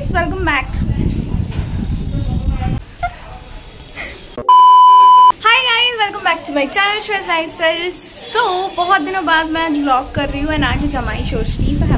guys, welcome back. Hi guys, welcome back to my channel Shreya's Lifestyle. So बहुत दिनों बाद मैं आज vlog कर रही हूँ and आज है जमाई षष्ठी. So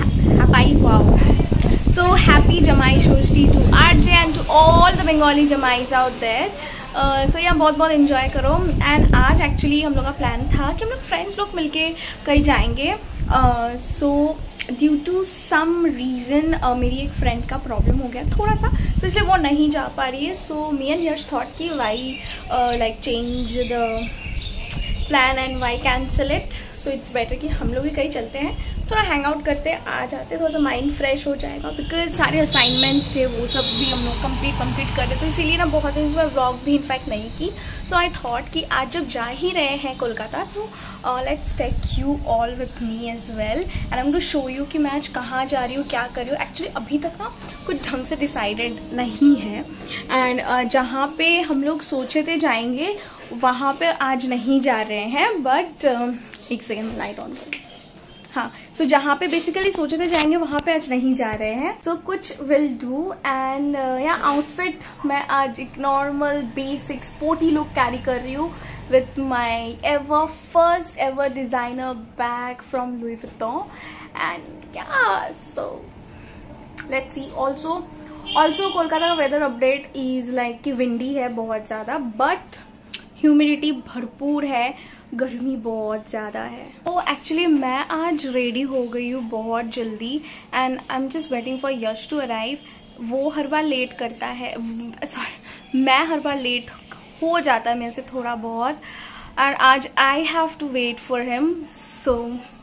happy जमाई षष्ठी to RJ and to all the Bengali jamais out there. So yeah, बहुत enjoy करो. And आज actually हम लोग का plan था कि हम लोग friends लोग मिलके कहीं जाएंगे. So due to some reason मेरी एक फ्रेंड का प्रॉब्लम हो गया थोड़ा सा, so इसलिए वो नहीं जा पा रही है. So me and Yash thought कि why like change the plan and why cancel it. So it's better कि हम लोग ही कहीं चलते हैं, थोड़ा हैंग आउट करते आ जाते, थोड़ा सा माइंड फ्रेश हो जाएगा. बिकॉज सारे असाइनमेंट्स थे वो सब भी हम लोग कंप्लीट कर रहे थे, इसीलिए ना बहुत दिन से व्लॉग भी इनफैक्ट नहीं की. सो आई थॉट कि आज जब जा ही रहे हैं Kolkata, so let's take you all with me as well and I am to show you कि मैं आज कहाँ जा रही हूँ, क्या कर रही हूँ. एक्चुअली अभी तक ना कुछ ढंग से डिसाइडेड नहीं है. एंड जहाँ पे हम लोग सोचे थे जाएंगे वहाँ पे आज नहीं जा रहे हैं. बट एक सेकेंड लाइट ऑन कर. हाँ, सो जहाँ पे बेसिकली सोचे थे जाएंगे वहाँ पे आज नहीं जा रहे हैं. सो कुछ will do. And yeah outfit मैं आज एक normal basic sporty look carry कर रही हूँ with my first ever designer bag from Louis Vuitton. And yeah so let's see. Also Kolkata का वेदर अपडेट इज लाइक कि विंडी है बहुत ज़्यादा, बट ह्यूमिडिटी भरपूर है, गर्मी बहुत ज़्यादा है. तो एक्चुअली मैं आज रेडी हो गई हूँ बहुत जल्दी and I am just waiting for Yash to arrive. वो हर बार लेट करता है, सॉरी मैं हर बार लेट हो जाता है मेरे से थोड़ा बहुत, एंड आज I have to wait for him. So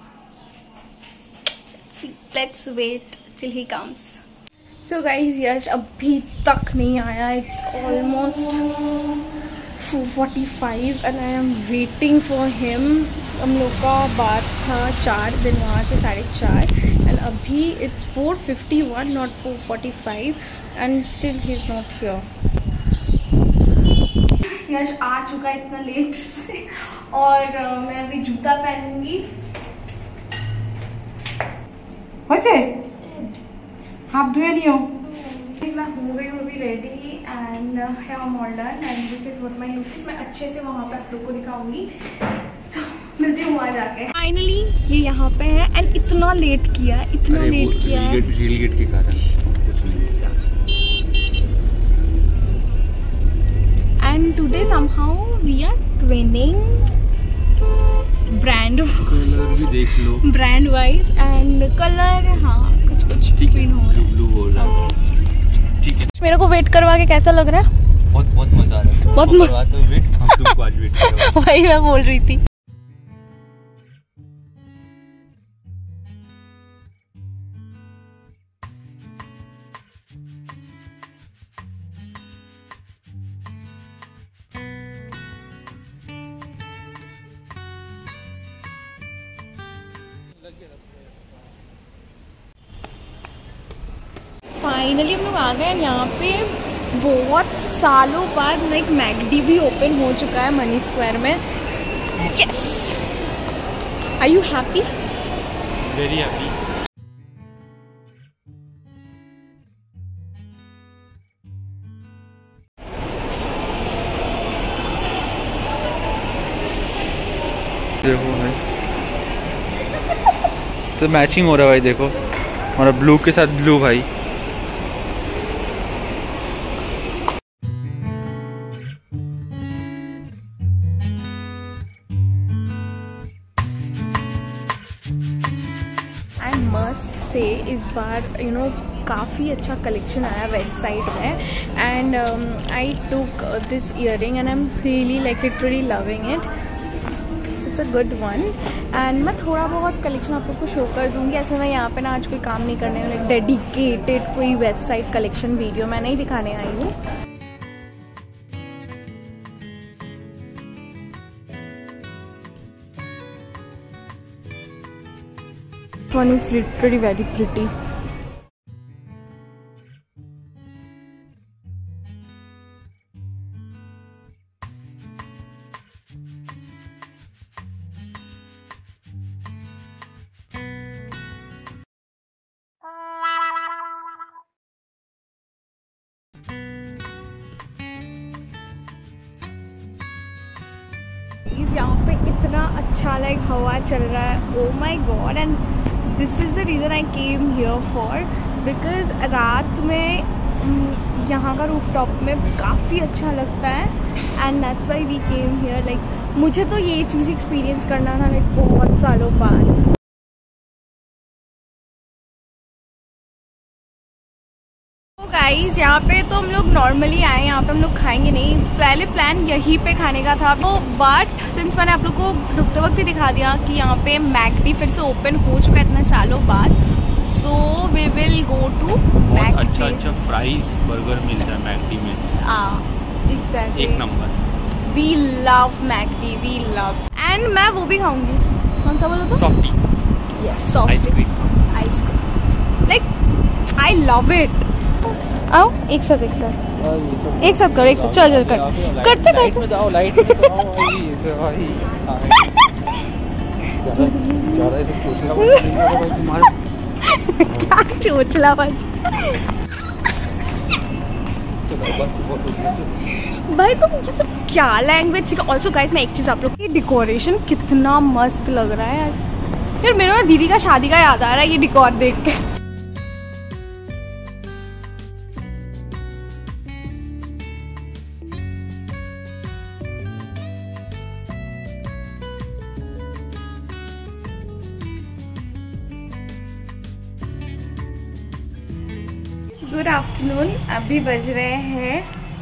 let's wait till he comes. So guys Yash अभी तक नहीं आया. It's almost 4:45 and I am waiting for him. हम लोग का बात था 4 दिन वहाँ से 4:30 and अभी it's 4:51 not 4:45 and still he is not here. यश आ चुका है इतना लेट से और मैं अभी जूता पहनूंगी. वैसे हाथ धोए नहीं हो. मैं हो गई हूँ अभी ready and I am all done and this is what my look is. मैं अच्छे से वहाँ पे आप लोग को दिखाऊंगी. तो मिलती हूँ वहाँ जाके. फाइनली ये यहाँ पे है एंड इतना लेट किया है, रेल गेट के कारण कुछ नहीं. And today somehow we are twinning brand. Colour भी देख लो ब्रांड वाइज एंड कलर. हाँ कुछ ट्विन हो रहा है. ब्लू हो रहा है. ठीक है. मेरे को वेट करवा के कैसा लग रहा है? बहुत मजा आ रहा है. बहुत वेट हम तुमको आज वेट करवा. वही मैं बोल रही थी. फाइनली हम लोग आ गए. यहाँ पे बहुत सालों बाद एक मैगडी भी ओपन हो चुका है मनी स्क्वायर में. Yes, are you happy? Very happy. देखो भाई तो मैचिंग हो रहा है भाई. देखो हमारा ब्लू के साथ ब्लू भाई. आई मस्ट से इस बार काफ़ी अच्छा कलेक्शन आया वेस्ट साइड में. And I took this earring and I am really like literally loving it. It's a good one. And मैं थोड़ा बहुत कलेक्शन आप लोग को शो कर दूंगी. ऐसे मैं यहाँ पे ना आज कोई काम नहीं करने वाली, डेडिकेटेड कोई वेस्ट साइड कलेक्शन वीडियो मैं नहीं दिखाने आई हूँ. One is literally very pretty. अच्छा लाइक हवा चल रहा है. Oh my god. And this is the reason I came here for, because रात में यहाँ का रूफटॉप में काफ़ी अच्छा लगता है and that's why we came here. Like मुझे तो ये चीज़ एक्सपीरियंस करना था लाइक बहुत सालों बाद. गाइस यहाँ पे तो हम लोग नॉर्मली आए, यहाँ पे हम लोग खाएंगे नहीं. पहले प्लान यहीं पे खाने का था, तो बट सिंस मैंने आप लोग को ढुकते वक्त ही दिखा दिया कि यहाँ पे मैकडी फिर से ओपन हो चुका है इतने सालों बाद, so we will go to McD. अच्छा फ्राइज बर्गर मिलता है मैकडी में. एग्जैक्टली, एक नंबर. We love McD, we love. And मैं वो भी खाऊंगी. कौन सा बोलो तो? Softy. Yes, softy ice cream. Like I love it. आओ एक साथ करो, एक साथ. चल करते लाइट में तो आओ भाई. क्या चोचला भाई. भाई तुम ये सब क्या लैंग्वेज सीखा. ऑल्सो गाइस मैं एक चीज़ आप लोग की, डेकोरेशन कितना मस्त लग रहा है यार. मेरे ना दीदी का शादी का याद आ रहा है ये डेकोर देख के. Good afternoon. अभी बज रहे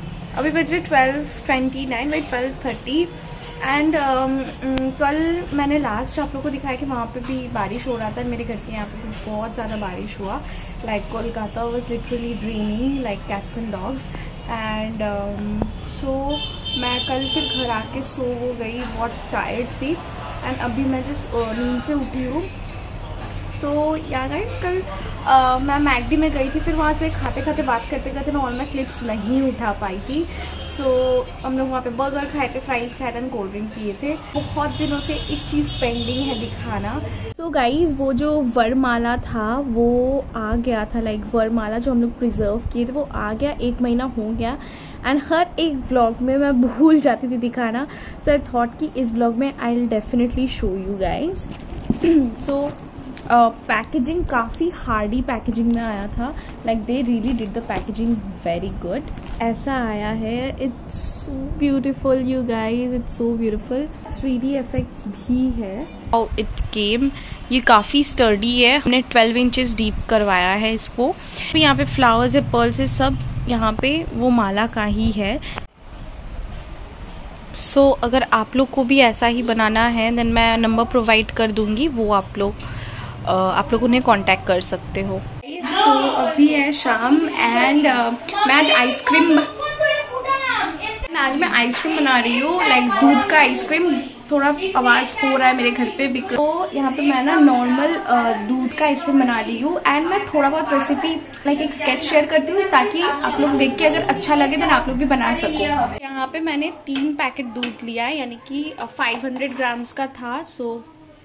12:29 बाई 12:30. एंड कल मैंने लास्ट आप लोग को दिखाया कि वहाँ पे भी बारिश हो रहा था. मेरे घर के यहाँ पे भी बहुत ज़्यादा बारिश हुआ. Like Kolkata was literally draining like cats and dogs. And so मैं कल फिर घर आके सो हो गई, बहुत टायर्ड थी. एंड अभी मैं जस्ट नींद से उठी हूँ. सो या गाइस कल मैं मैकडी में गई थी, फिर वहाँ से खाते खाते बात करते करते मैं मैं क्लिप्स नहीं उठा पाई थी. सो हम लोग वहाँ पे बर्गर खाए थे, फ्राइज़ खाए थे, कोल्ड ड्रिंक पिए थे. बहुत दिनों से एक चीज़ पेंडिंग है दिखाना. सो गाइस वो जो वरमाला था वो आ गया था. लाइक वरमाला जो हम लोग प्रिजर्व किए थे वो आ गया, 1 महीना हो गया. एंड हर एक व्लॉग में मैं भूल जाती थी दिखाना. सो आई थॉट कि इस व्लॉग में I will definitely show you guys. So packaging काफ़ी हार्डी पैकेजिंग में आया था. Like they really did the packaging very good. ऐसा आया है. It's so beautiful you guys, it's so beautiful. 3D effects भी है. इट केम, ये काफ़ी स्टर्डी है. हमने 12 इंचेस डीप करवाया है इसको. यहाँ पे फ्लावर्स है, पर्ल्स है, सब यहाँ पे वो माला का ही है. सो अगर आप लोग को भी ऐसा ही बनाना है देन मैं नंबर प्रोवाइड कर दूँगी, वो आप लोग उन्हें कांटेक्ट कर सकते हो. सो अभी है शाम एंड मैं आज आइसक्रीम बना रही हूँ. लाइक दूध का आइसक्रीम. थोड़ा आवाज़ हो रहा है मेरे घर पे बिकॉज तो यहाँ पे मैं ना नॉर्मल दूध का आइसक्रीम बना रही हूँ. एंड मैं थोड़ा बहुत रेसिपी लाइक एक स्केच शेयर करती हूँ ताकि आप लोग देख के अगर अच्छा लगे देन आप लोग भी बना सको. यहाँ पे मैंने 3 पैकेट दूध लिया है, यानी कि 500 ग्राम्स का था. सो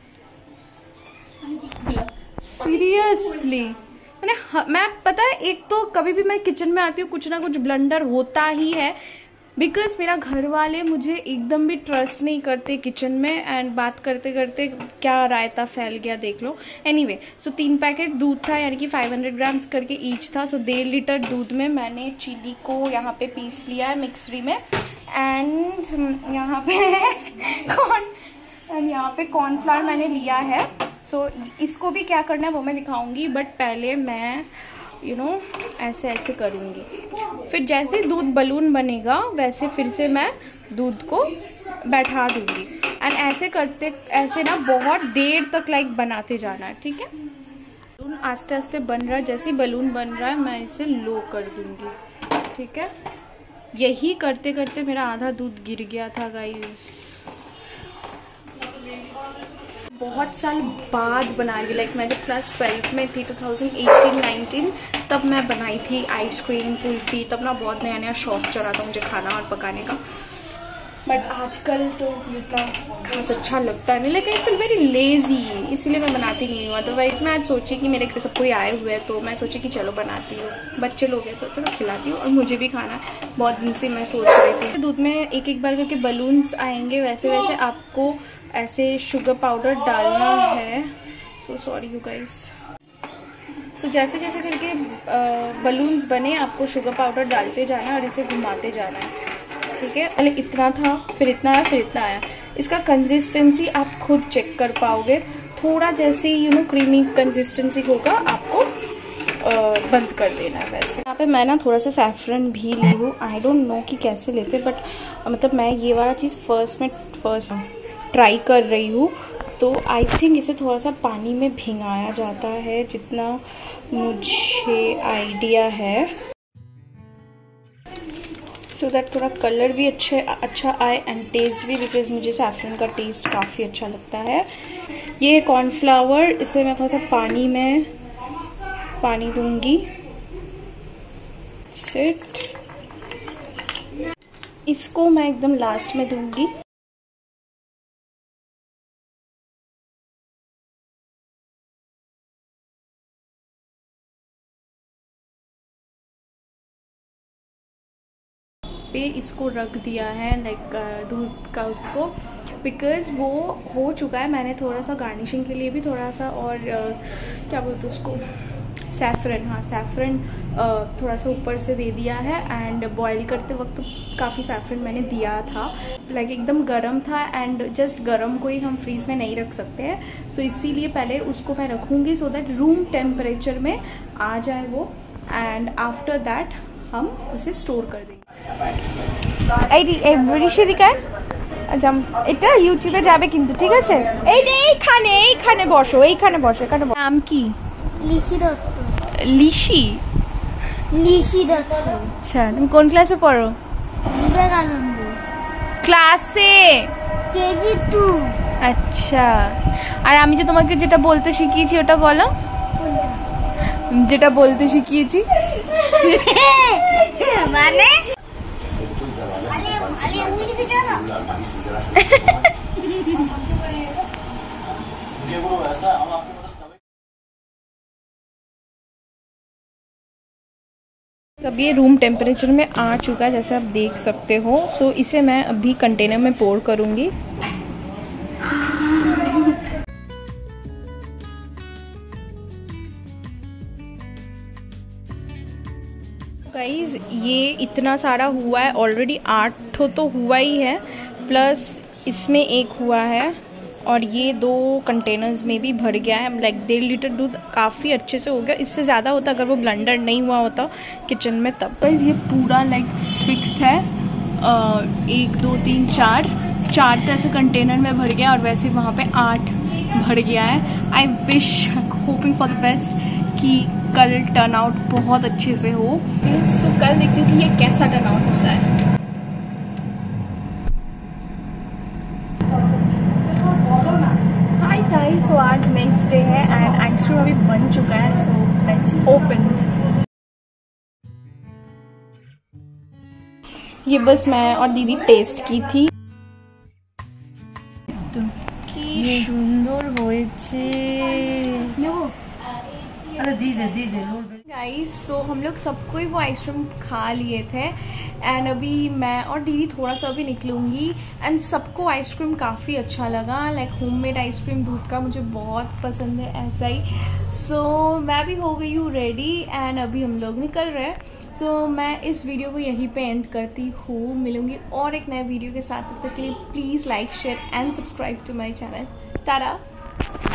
सीरियसली मैं पता है, एक तो कभी भी मैं किचन में आती हूँ कुछ ना कुछ ब्लंडर होता ही है बिकॉज मेरा घर वाले मुझे एकदम भी ट्रस्ट नहीं करते किचन में. एंड बात करते करते क्या रायता फैल गया देख लो. एनीवे सो 3 पैकेट दूध था, यानी कि 500 ग्राम्स करके ईच था. सो 1.5 लीटर दूध में मैंने चीनी को यहाँ पे पीस लिया है मिक्सरी में. एंड यहाँ पे कॉर्नफ्लावर मैंने लिया है. सो इसको भी क्या करना है वो मैं दिखाऊंगी, बट पहले मैं ऐसे ऐसे करूँगी. फिर जैसे दूध बलून बनेगा वैसे फिर से मैं दूध को बैठा दूँगी. एंड ऐसे करते ऐसे ना बहुत देर तक लाइक बनाते जाना है. ठीक है, बलून आस्ते आस्ते बन रहा है. जैसे ही बलून बन रहा है मैं इसे लो कर दूँगी. ठीक है, यही करते करते मेरा आधा दूध गिर गया था गाइस. बहुत साल बाद बना रही. लाइक मैं जब क्लास 12 में थी 2018-19 तब मैं बनाई थी आइसक्रीम कुल्फी. तब ना बहुत नया नया शौक चढ़ा था मुझे खाना और पकाने का. बट आजकल तो इतना खास अच्छा लगता नहीं, लेकिन आई फील वेरी लेजी, इसीलिए मैं बनाती नहीं हूँ। अदरवाइज मैं आज सोची कि मेरे घर सब कोई आए हुए हैं तो मैं सोची कि चलो बनाती हूँ, बच्चे लोग हैं तो चलो खिलाती हूँ, और मुझे भी खाना है। बहुत दिन से मैं सोच रही थी। दूध में एक एक बार करके बलून्स आएंगे, वैसे वैसे आपको ऐसे शुगर पाउडर डालना है। So sorry you guys. So जैसे जैसे करके बलून्स बने आपको शुगर पाउडर डालते जाना है और इसे घुमाते जाना है, ठीक है। पहले इतना था, फिर इतना आया, फिर इतना आया। इसका कंसिस्टेंसी आप खुद चेक कर पाओगे, थोड़ा जैसे क्रीमी कंसिस्टेंसी होगा आपको बंद कर देना है। वैसे यहाँ पे मैं ना थोड़ा सा सैफरन भी ली हूँ, आई डोंट नो कि कैसे लेते, बट मतलब मैं ये वाला चीज़ फर्स्ट ट्राई कर रही हूँ, तो आई थिंक इसे थोड़ा सा पानी में भिंगाया जाता है, जितना मुझे आइडिया है, सो दैट थोड़ा कलर भी अच्छा आए एंड टेस्ट भी, बिकॉज मुझे सैफरन का टेस्ट काफ़ी अच्छा लगता है। ये कॉर्नफ्लावर, इसे मैं थोड़ा सा पानी दूंगी। इसको मैं एकदम लास्ट में दूंगी। पे इसको रख दिया है लाइक दूध का उसको, बिकॉज़ वो हो चुका है। मैंने थोड़ा सा गार्निशिंग के लिए भी थोड़ा सा और क्या बोलते उसको, सैफरन, हाँ सैफरन थोड़ा सा ऊपर से दे दिया है। एंड बॉईल करते वक्त काफ़ी सैफरन मैंने दिया था, लाइक एकदम गरम था एंड जस्ट गरम को ही हम फ्रीज में नहीं रख सकते हैं, सो इसीलिए पहले उसको मैं रखूँगी सो दैट रूम टेम्परेचर में आ जाए वो, एंड आफ्टर दैट हम उसे स्टोर कर देंगे। এটা ইউটিউবে যাবে কিন্তু, ঠিক আছে? এইখানে বসো, এইখানে নাম কি? লিশি দত্ত। লিশি দত্ত। আচ্ছা, তুমি কোন ক্লাসে পড়ো? বিবেকানন্দ ক্লাসে কেজি 2। আচ্ছা, আর আমি যে তোমাকে যেটা বলতে শিখিয়েছি ওটা বলো। যেটা বলতে শিখিয়েছি মানে सब ये रूम टेम्परेचर में आ चुका है जैसे आप देख सकते हो। सो इसे मैं अभी कंटेनर में पोर करूंगी। गाइज ये इतना सारा हुआ है ऑलरेडी, 8 तो हुआ ही है, प्लस इसमें एक हुआ है और ये 2 कंटेनर्स में भी भर गया है। लाइक 1.5 लीटर दूध काफ़ी अच्छे से हो गया। इससे ज़्यादा होता अगर वो ब्लेंडर नहीं हुआ होता किचन में तब। गाइज ये पूरा लाइक फिक्स है, 1 2 3 4 तो ऐसे कंटेनर में भर गया और वैसे वहाँ पे 8 भर गया है। I wish, hoping for the best कि कल टर्न आउट बहुत अच्छे से हो। सो कल देखते हैं कि ये कैसा टर्न आउट होता है। हाय गाइस, सो आज नेक्स्ट डे है एंड आइसक्रीम अभी बन चुका है, सो लेट्स ओपन। ये बस मैं और दीदी टेस्ट की थी। কি সুন্দর হয়েছে। गाइस सो हम लोग सबको ही वो आइसक्रीम खा लिए थे एंड अभी मैं और दीदी थोड़ा सा भी निकलूंगी एंड सबको आइसक्रीम काफ़ी अच्छा लगा। लाइक होममेड आइसक्रीम दूध का मुझे बहुत पसंद है ऐसा ही। सो मैं भी हो गई हूँ रेडी एंड अभी हम लोग निकल रहे हैं। सो मैं इस वीडियो को यहीं पे एंड करती हूँ। मिलूंगी और एक नए वीडियो के साथ, तब तक के लिए please like share and subscribe to my channel. Tara.